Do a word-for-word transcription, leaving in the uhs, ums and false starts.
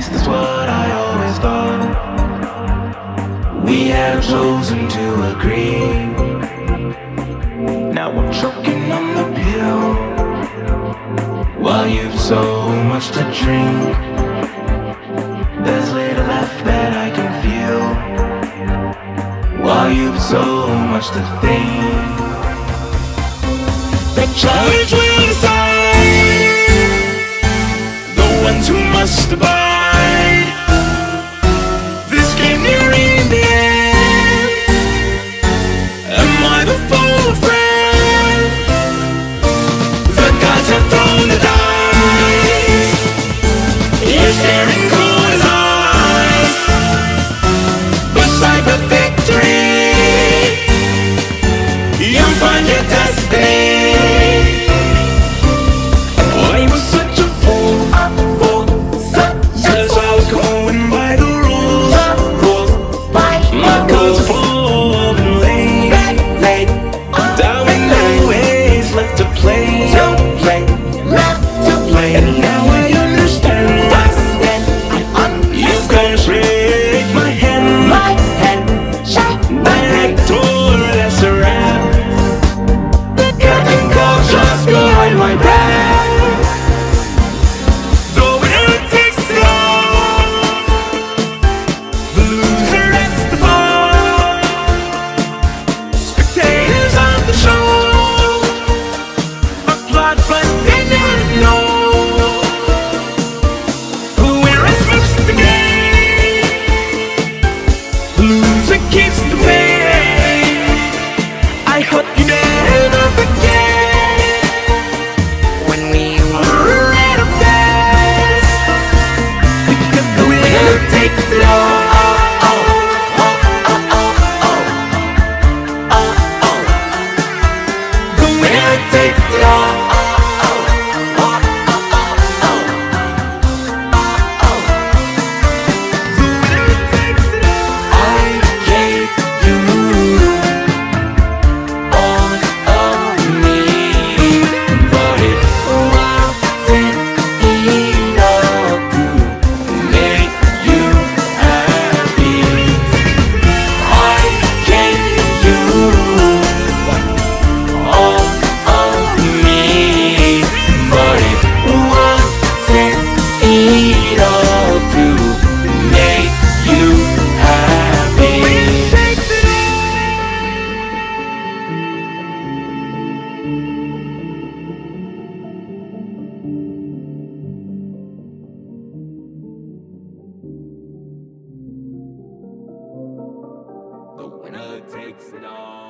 least that's what I always thought. We had chosen to agree. Now I'm choking on the pill while you've so much to drink. There's little left that I can feel while you've so much to think. The charge will decide the ones who must abide. This game nearing the end. Am I the fool or friend? The gods have thrown the dice. You're staring cool as ice beside the victory. You'll find your destiny. The winner takes it all.